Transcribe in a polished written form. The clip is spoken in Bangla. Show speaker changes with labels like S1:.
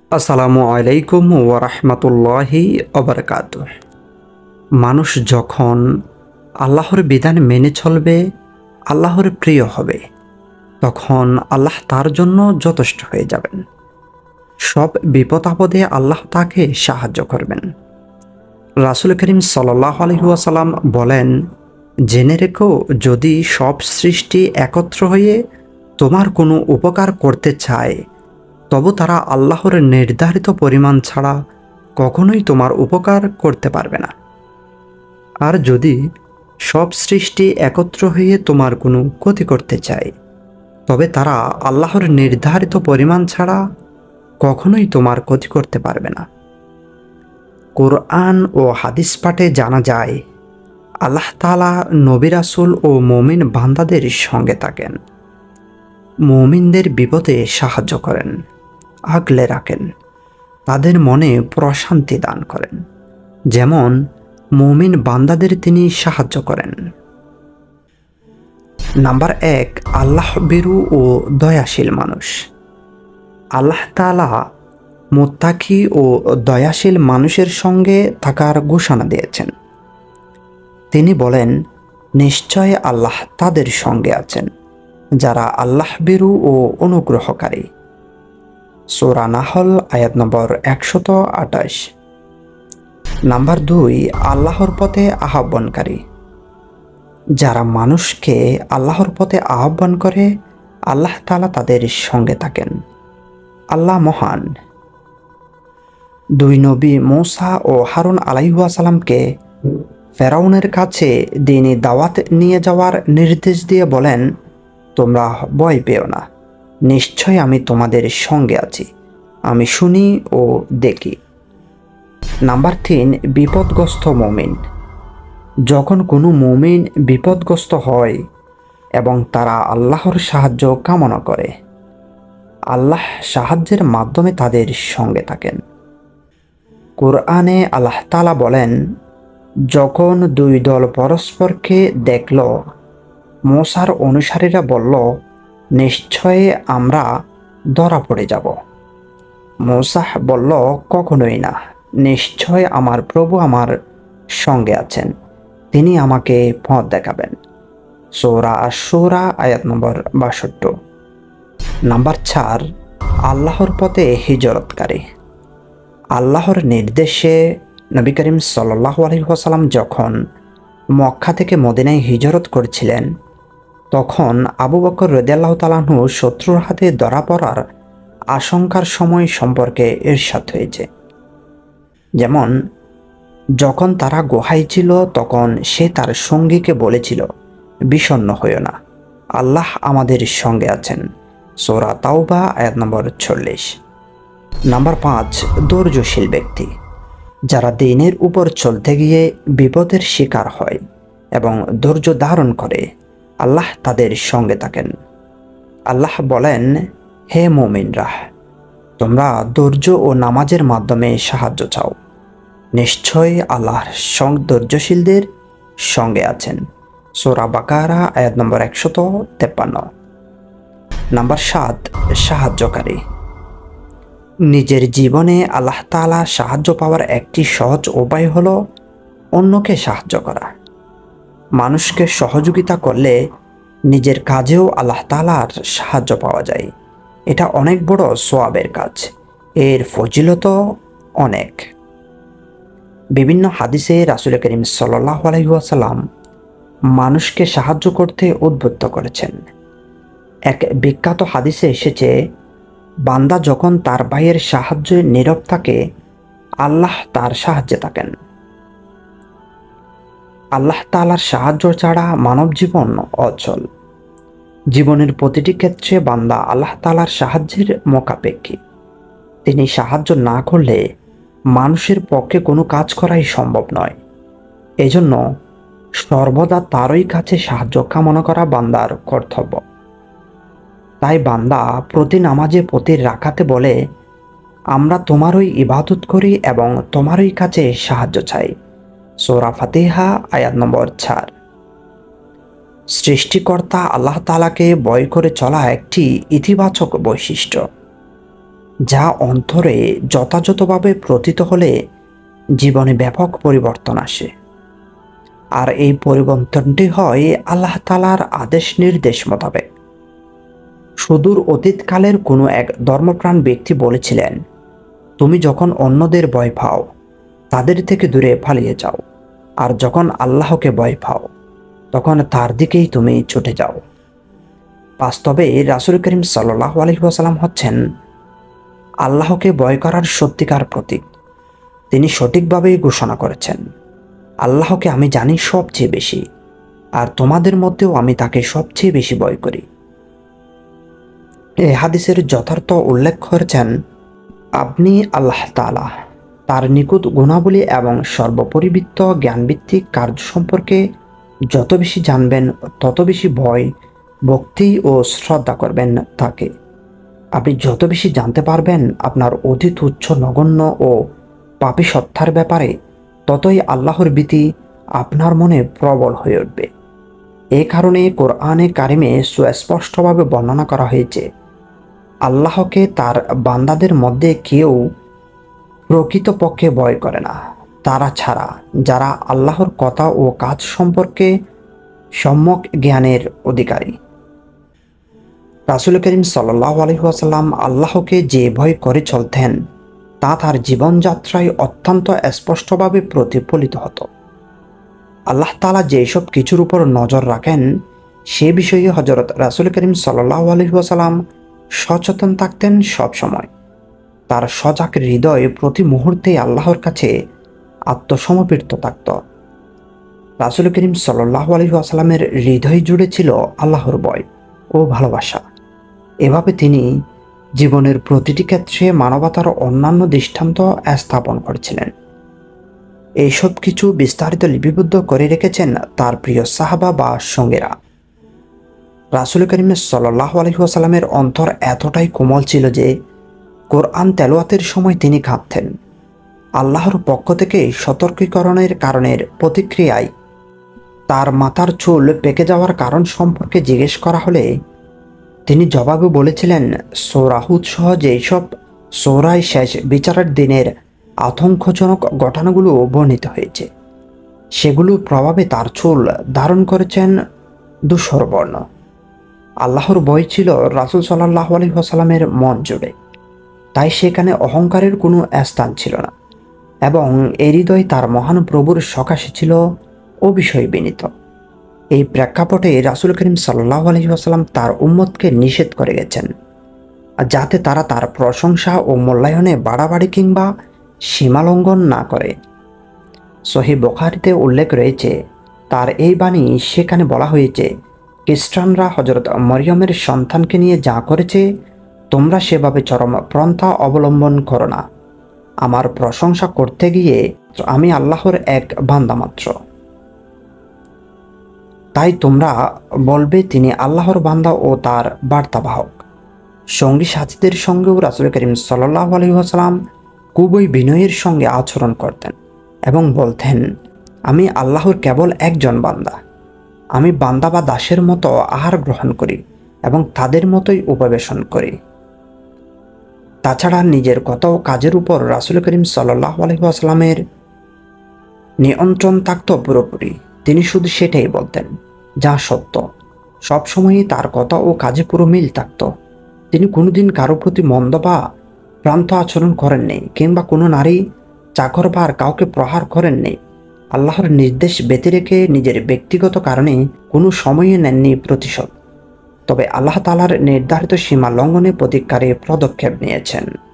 S1: আসসালামু আলাইকুম ওয়া রাহমাতুল্লাহি ওয়া বারাকাতুহু। মানুষ যখন আল্লাহর বিধান মেনে চলবে, আল্লাহর প্রিয় হবে, তখন আল্লাহ তার জন্য যথেষ্ট হয়ে যাবেন। সব বিপদ-আপদে আল্লাহ তাকে সাহায্য করবেন। রাসূল করিম সাল্লাল্লাহু আলাইহি ওয়াসাল্লাম বলেন, জেনে রেখো, যদি সব সৃষ্টি একত্র হয়ে তোমার কোনো উপকার করতে চায়, তবু তারা আল্লাহর নির্ধারিত পরিমাণ ছাড়া কখনোই তোমার উপকার করতে পারবে না। আর যদি সব সৃষ্টি একত্র হয়ে তোমার কোনো ক্ষতি করতে চায়, তবে তারা আল্লাহর নির্ধারিত পরিমাণ ছাড়া কখনোই তোমার ক্ষতি করতে পারবে না। কোরআন ও হাদিস পাঠে জানা যায়, আল্লাহ তাআলা নবী রাসূল ও মুমিন বান্দাদের সঙ্গে থাকেন, মুমিনদের বিপদে সাহায্য করেন, আগলে রাখেন, তাদের মনে প্রশান্তি দান করেন, যেমন মুমিন বান্দাদের তিনি সাহায্য করেন। নাম্বার 1, আল্লাহ ভীরু ও দয়াশীল মানুষ। আল্লাহ তাআলা মুত্তাকি ও দয়াশীল মানুষের সঙ্গে থাকার ঘোষণা দিয়েছেন। তিনি বলেন, নিশ্চয় আল্লাহ তাদের সঙ্গে আছেন যারা আল্লাহ ভীরু ও অনুগ্রহকারী। সূরা নাহল আয়াত নম্বর 128। নাম্বার 2, আল্লাহর পথে আহ্বানকারী। যারা মানুষকে আল্লাহর পথে আহ্বান করে, আল্লাহ তাআলা তাদের সঙ্গে থাকেন। আল্লাহ মহান। 2 নবী মূসা ও হারুন আলাইহিসসালামকে ফেরাউনের কাছে দ্বীনি দাওয়াত নিয়ে যাওয়ার নির্দেশ দিয়ে বলেন, তোমরা ভয় পেও না, নিশ্চয় আমি তোমাদের সঙ্গে আছি, আমি শুনি ও দেখি। নাম্বার 3, বিপদগ্রস্ত মুমিন। যখন কোনো মুমিন বিপদগ্রস্ত হয় এবং তারা আল্লাহর সাহায্য কামনা করে, আল্লাহ সাহায্যের মাধ্যমে তাদের সঙ্গে থাকেন। কোরআনে আল্লাহ তাআলা বলেন, যখন 2 দল পরস্পরকে দেখল, মূসার অনুসারীরা বলল, নিশ্চয় আমরা ধরা পড়ে যাব। মূসা বলল, কখনোই না, নিশ্চয় আমার প্রভু আমার সঙ্গে আছেন, তিনি আমাকে পথ দেখাবেন। সূরা আশ-শুরা আয়াত নম্বর 62। নাম্বার 4, আল্লাহর পথে হিজরতকারী। আল্লাহর নির্দেশে নবী করিম সাল্লাল্লাহু আলাইহি ওয়াসাল্লাম যখন মক্কা থেকে মদিনায় হিজরত করেছিলেন, তখন আবু বকর রাদিয়াল্লাহু তাআলা আনহু শত্রুর হাতে ধরা পড়ার আশঙ্কার সময় সম্পর্কে ইরশাদ হয়েছে। যেমন, যখন তারা গুহায় ছিল, তখন সে তার সঙ্গীকে বলেছিল, বিষণ্ণ হইও না, আল্লাহ আমাদের সঙ্গে আছেন। সূরা তাওবা আয়াত নম্বর 40। নাম্বার 5, ধৈর্যশীল ব্যক্তি। যারা দ্বীনের উপর চলতে গিয়ে বিপদের শিকার হয় এবং ধৈর্য ধারণ করে, আল্লাহ তাদের সঙ্গে থাকেন। আল্লাহ বলেন, হে মুমিনরা, তোমরা ধৈর্য ও নামাজের মাধ্যমে সাহায্য চাও, নিশ্চয় আল্লাহ ধৈর্যশীলদের সঙ্গে আছেন। সূরা বাকারা আয়াত নম্বর 153। নাম্বার 7, সাহায্যকারী। নিজের জীবনে আল্লাহ তাআলা সাহায্য পাওয়ার একটি সহজ উপায় হলো অন্যকে সাহায্য করা। মানুষকে সহযোগিতা করলে নিজের কাজেও আল্লাহ তাআলার সাহায্য পাওয়া যায়। এটা অনেক বড় সওয়াবের কাজ, এর ফজিলতও অনেক। বিভিন্ন হাদিসে রাসূল করিম সাল্লাল্লাহু আলাইহি ওয়াসাল্লাম মানুষকে সাহায্য করতে উদ্বুদ্ধ করেছেন। এক বিখ্যাত হাদিসে এসেছে, বান্দা যখন তার ভাইয়ের সাহায্যে নীরব থাকে, আল্লাহ তার সাহায্যে থাকেন। আল্লাহ তাআলার সাহায্য ছাড়া মানব জীবন অচল। জীবনের প্রতিটি ক্ষেত্রে বান্দা আল্লাহ তাআলার সাহায্যের মুখাপেক্ষী। তিনি সাহায্য না করলে মানুষের পক্ষে কোনো কাজ করাই সম্ভব নয়। এজন্য সর্বদা তারই কাছে সাহায্য কামনা করা বান্দার কর্তব্য। তাই বান্দা প্রতি নামাজে প্রতি রাকাতে বলে, আমরা তোমারই ইবাদত করি এবং তোমারই কাছে সাহায্য চাই। সূরা ফাতিহা আয়াত নম্বর 4। সৃষ্টিকর্তা আল্লাহ তাআলাকে ভয় করে চলা একটি ইতিবাচক বৈশিষ্ট্য। যা অন্তরে যথাযথভাবে প্রতীত হলে জীবনে ব্যাপক পরিবর্তন আসে। আর এই পরিবর্তনটি হয় আল্লাহ তাআলার আদেশ নির্দেশ মোতাবেক। সুদূর অতীতকালের কোনো এক ধর্মপ্রাণ ব্যক্তি বলেছিলেন, তুমি যখন অন্যদের ভয় পাও তাদের থেকে দূরে পালিয়ে যাও, আর যখন আল্লাহকে ভয় পাও তখন তার দিকেই তুমি ছুটে যাও। বাস্তবে রাসূল করিম সাল্লাল্লাহু আলাইহি ওয়াসাল্লাম হচ্ছেন আল্লাহকে ভয় করার সত্যিকার প্রতীক। তিনি সঠিকভাবেই ঘোষণা করেছেন, আল্লাহকে আমি জানি সবচেয়ে বেশি, আর তোমাদের মধ্যেও আমি তাকে সবচেয়ে বেশি ভয় করি। এই হাদিসের যথার্থ উল্লেখ করেছেন আপনি আল্লাহ তাআলা তার নিখুঁত গুণাবলী এবং সর্বপরিবৃত্ত জ্ঞানভিত্তিক কার্য সম্পর্কে যত বেশি জানবেন তত বেশি ভয়, ভক্তি ও শ্রদ্ধা করবেন তাকে। আপনি যত বেশি জানতে পারবেন আপনার অতি তুচ্ছ নগণ্য ও পাপী সত্তার ব্যাপারে, ততই আল্লাহর ভীতি আপনার মনে প্রবল হয়ে উঠবে। এ কারণে কোরআনে কারিমে সুস্পষ্টভাবে বর্ণনা করা হয়েছে, আল্লাহকে তার বান্দাদের মধ্যে কেউ প্রকৃতপক্ষে ভয় করে না, তারা ছাড়া যারা আল্লাহর কথা ও কাজ সম্পর্কে সম্যক জ্ঞানের অধিকারী। রাসূল করিম সাল্লাল্লাহু আলাইহি ওয়াসাল্লাম আল্লাহকে যে ভয় করে চলতেন তা তার জীবনযাত্রায় অত্যন্ত স্পষ্টভাবে প্রতিফলিত হতো। আল্লাহ তাআলা যেসব কিছুর উপর নজর রাখেন সে বিষয়ে হযরত রাসূল করিম সাল্লাল্লাহু আলাইহি ওয়াসাল্লাম সচেতন থাকতেন সবসময়। তার সজাগ হৃদয় প্রতি মুহূর্তে আল্লাহর কাছে আত্মসমর্পিত থাকত। রাসূল করিম সাল্লাল্লাহু আলাইহি ওয়াসাল্লামের হৃদয় জুড়ে ছিল আল্লাহর ভয় ও ভালোবাসা। এভাবে তিনি জীবনের প্রতিটি ক্ষেত্রে মানবতার অন্যান্য দৃষ্টান্ত স্থাপন করেছিলেন। এইসব কিছু বিস্তারিত লিপিবদ্ধ করে রেখেছেন তার প্রিয় সাহাবা বা সঙ্গীরা। রাসূল করিম সাল্লাল্লাহু আলাইহি ওয়াসাল্লামের অন্তর এতটাই কোমল ছিল যে কোরআন তেলাওয়াতের সময় তিনি কাঁপতেন। আল্লাহর পক্ষ থেকে সতর্কীকরণের কারণের প্রতিক্রিয়ায় তার মাথার চুল পেকে যাওয়ার কারণ সম্পর্কে জিজ্ঞেস করা হলে তিনি জবাবে বলেছিলেন, সূরা হুদ সহ যেসব সূরায় শেষ বিচারের দিনের আতঙ্কজনক ঘটনাগুলো বর্ণিত হয়েছে সেগুলোর প্রভাবে তার চুল ধারণ করেছেন ধূসর বর্ণ। আল্লাহর ভয় ছিল রাসূল সাল্লাল্লাহু আলাইহি ওয়াসাল্লামের মন জুড়ে, তাই সেখানে অহংকারের কোনো স্থান ছিল না, এবং এই হৃদয় তার মহান প্রভুর সকাশে ছিল অবিষয় বিনীত। এই প্রেক্ষাপটে রাসূল করিম সাল্লাল্লাহু আলাইহি ওয়াসাল্লাম তার উম্মতকে নিষেধ করে গেছেন যাতে তারা তার প্রশংসা ও মূল্যায়নে বাড়াবাড়ি কিংবা সীমালঙ্ঘন না করে। সহিহ বুখারীতে উল্লেখ রয়েছে, তার এই বাণী সেখানে বলা হয়েছে, খ্রিস্টানরা হযরত মরিয়মের সন্তানকে নিয়ে যা করেছে তোমরা সেভাবে চরম পন্থা অবলম্বন করো না। আমার প্রশংসা করতে গিয়ে আমি আল্লাহর এক বান্দা মাত্র, তাই তোমরা বলবে তিনি আল্লাহর বান্দা ও তার বার্তাবাহক। সঙ্গী সাথীদের সঙ্গেও রাসূল করিম সাল্লাল্লাহু আলাইহি ওয়াসাল্লাম খুবই বিনয়ের সঙ্গে আচরণ করতেন এবং বলতেন, আমি আল্লাহর কেবল একজন বান্দা। আমি বান্দা বা দাসের মতো আহার গ্রহণ করি এবং তাদের মতোই উপবেশন করি। তাছাড়া নিজের কথা ও কাজের উপর রাসূল করিম সাল্লাল্লাহু আলাইহি ওয়াসাল্লামের নিয়ন্ত্রণ থাকত পুরোপুরি। তিনি শুধু সেটাই বলতেন যা সত্য। সবসময়ই তার কথা ও কাজে পুরো মিল থাকত। তিনি কোনোদিন কারো প্রতি মন্দ বা ভ্রান্ত আচরণ করেননি, কিংবা কোনো নারী, চাকর বা কাউকে প্রহার করেননি। আল্লাহর নির্দেশ ব্যতি রেখে নিজের ব্যক্তিগত কারণে কোনো সময়ে নেননি প্রতিশোধ, তবে আল্লাহ তাআলার নির্ধারিত সীমা লঙ্ঘনে প্রতিকারে পদক্ষেপ নিয়েছেন।